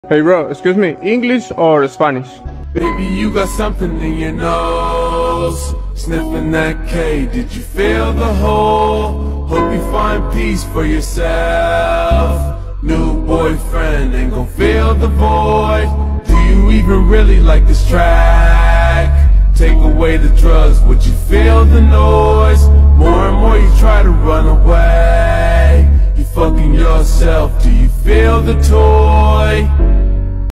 Hey bro, excuse me, English or Spanish? Baby, you got something in your nose. Sniffing that K, did you feel the hole? Hope you find peace for yourself. New boyfriend ain't gon' fill the void. Do you even really like this track? Take away the drugs, would you feel the noise? More and more you try to run away. You fucking yourself, do you feel the toy?